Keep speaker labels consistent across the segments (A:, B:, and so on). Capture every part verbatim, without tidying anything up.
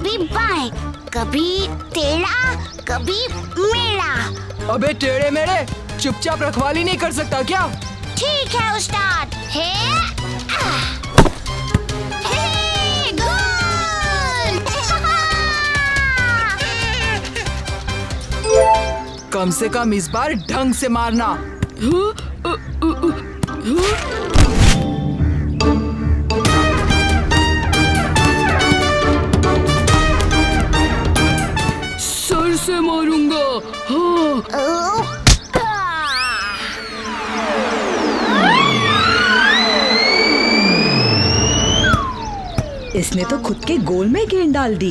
A: कभी बाएं, कभी टेढ़ा, कभी मेढ़ा।
B: अबे टेढ़े मेढ़े, चुपचाप रखवाली नहीं कर सकता क्या?
A: ठीक है उस्ताद। हे हे गोल!
B: कम से कम इस बार ढंग से मारना।
C: सर से मारूंगा। हाँ।
D: इसने तो खुद के गोल में गेंद डाल दी।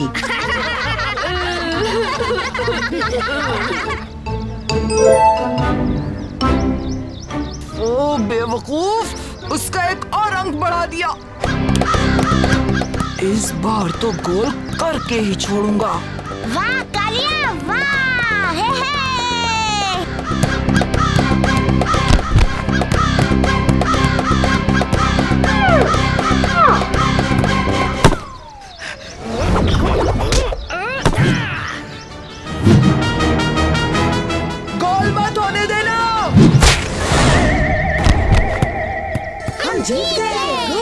B: ओ बेवकूफ, उसका एक और अंक बढ़ा दिया। इस बार तो गोल करके ही छोड़ूंगा।
A: वाह कालिया वाह! हे हे!
B: गोल मत होने देना।
A: हम जीत गए!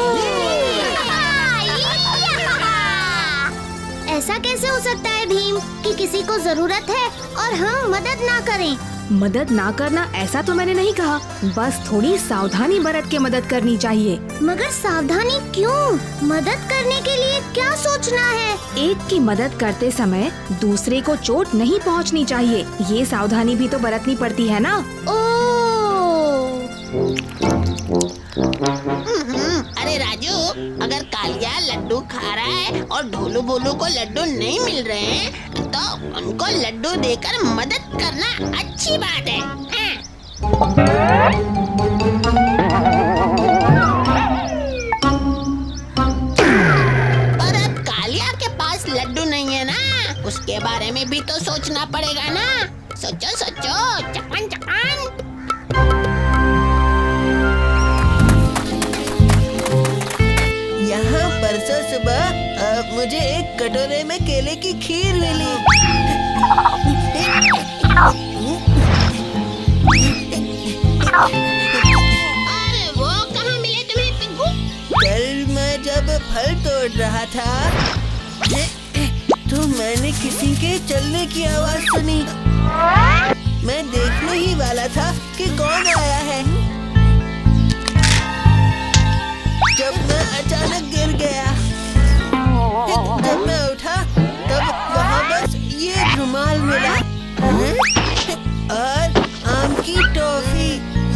A: ऐसा कैसे हो सकता है भीम कि किसी को जरूरत है और हम मदद ना करें?
E: मदद ना करना ऐसा तो मैंने नहीं कहा, बस थोड़ी सावधानी बरत के मदद करनी चाहिए।
A: मगर सावधानी क्यों? मदद करने के लिए क्या सोचना है?
E: एक की मदद करते समय दूसरे को चोट नहीं पहुंचनी चाहिए, ये सावधानी भी तो बरतनी पड़ती है ना।
A: ओह!
F: अरे राजू, अगर कालिया लड्डू खा रहा है और ढोलू बोलू को लड्डू नहीं मिल रहे हैं, तो उनको लड्डू देकर मदद करना अच्छी बात है। पर अब कालिया के पास लड्डू नहीं है ना, उसके बारे में भी तो सोचना पड़ेगा ना। सोचो सोचो, चकन चकन।
G: यहाँ परसों सुबह मुझे एक कटोरे में केले की खीर मिली।
F: अरे वो कहाँ मिले तुम्हें पिग्गू?
G: कल मैं जब फल तोड़ रहा था तो मैंने किसी के चलने की आवाज सुनी। मैं देखने ही वाला था कि कौन आया है, जब मैं अचानक गिर गया। जब मैं उठा तब वहाँ बस ये रुमाल मिला और आम की टॉफी।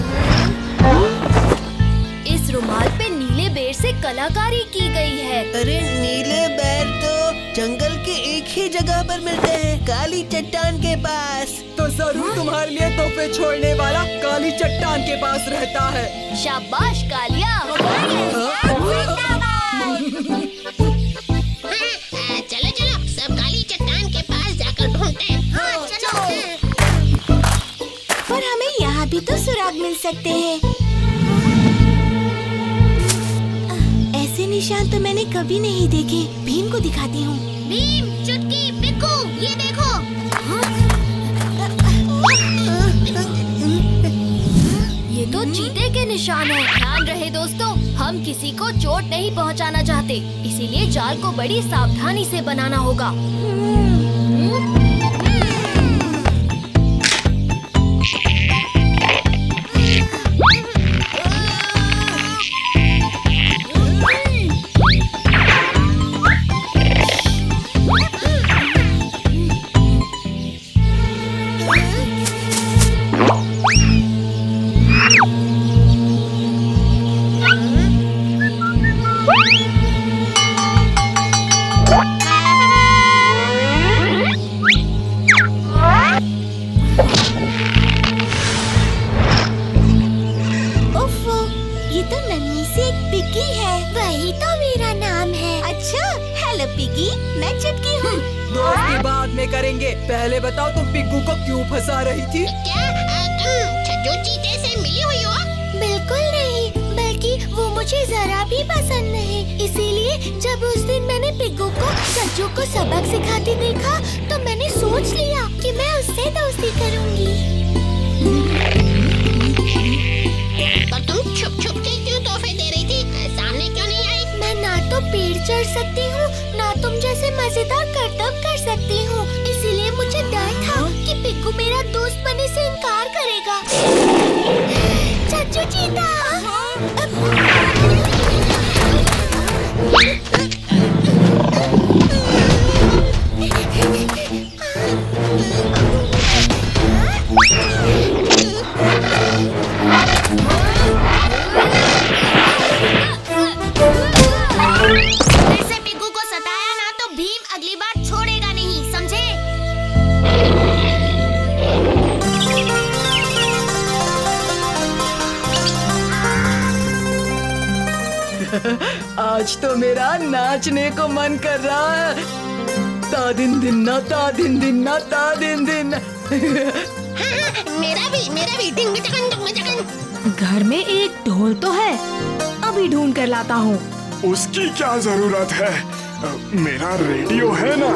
H: इस रुमाल पे नीले बेर से कलाकारी की गई है।
G: अरे नीले बेर तो जंगल के एक ही जगह पर मिलते हैं, काली चट्टान के पास।
B: तो जरूर तुम्हारे लिए तोहफे छोड़ने वाला काली चट्टान के पास रहता है।
H: शाबाश कालिया।
F: चलो चलो, सब काली चट्टान के पास जाकर ढूंढते हैं। हाँ, चलो।
H: पर हमें यहाँ भी तो सुराग मिल सकते हैं। ऐसे निशान तो मैंने कभी नहीं देखे। भीम को दिखाती हूँ।
A: भीम, चुटकी, पिक्कू, ये देखो।
H: ये तो चीते के निशान है। ध्यान रहे दोस्तों, हम किसी को चोट नहीं पहुंचाना चाहते, इसीलिए जाल को बड़ी सावधानी से बनाना होगा।
B: पहले बताओ तुम पिग्गू को क्यों फंसा रही थी?
F: क्या तुम छज्जू चीते से मिली हुई हो?
H: बिल्कुल नहीं, बल्कि वो मुझे जरा भी पसंद नहीं। इसीलिए जब उस दिन मैं मैंने पिग्गू को सज्जू को सबक सिखाते देखा तो मैंने सोच लिया कि मैं उससे दोस्ती करूंगी।
F: पर तुम छुप छुप के क्यों तोहफे दे रही थी? सामने क्यों नहीं आई?
H: मैं ना तो पेड़ चढ़ सकती हूँ, ना तुम जैसे मजेदार करतब कर सकती हूँ, इसीलिए मुझे डर था कि पिग्गू मेरा दोस्त बनने से इनकार करेगा। सज्जू जीता।
A: ऐसे पिग्गू को सताया ना तो भीम अगली बार छोड़ेगा नहीं, समझे?
B: आज तो मेरा नाचने को मन कर रहा है। ता दिन दिन ना ता दिन दिन ना ता दिन दिन।
F: हाँ, मेरा भी मेरा भी डिंग डंग डंग डंग।
E: घर में एक ढोल तो है, अभी ढूंढ कर लाता हूँ।
I: उसकी क्या जरूरत है? मेरा रेडियो है ना।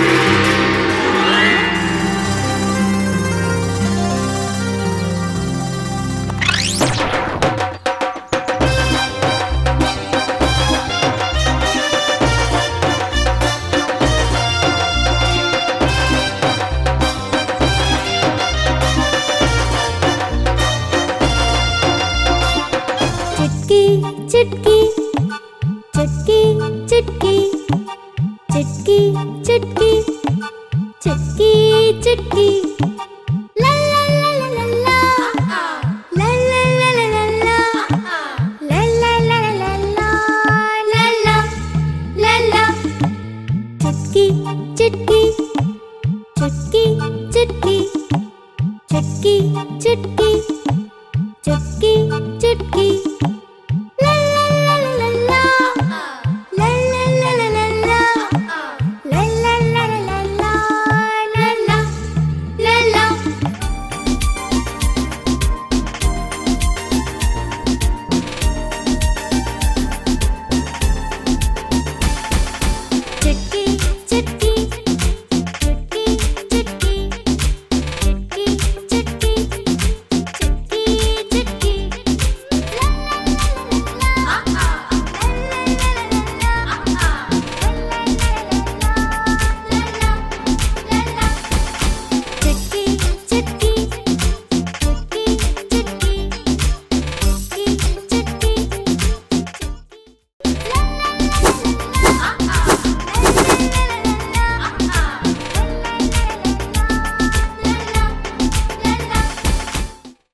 H: चिटकी चिटकी चिटकी चिटकी चिटकी चिटकी चिटकी चिटकी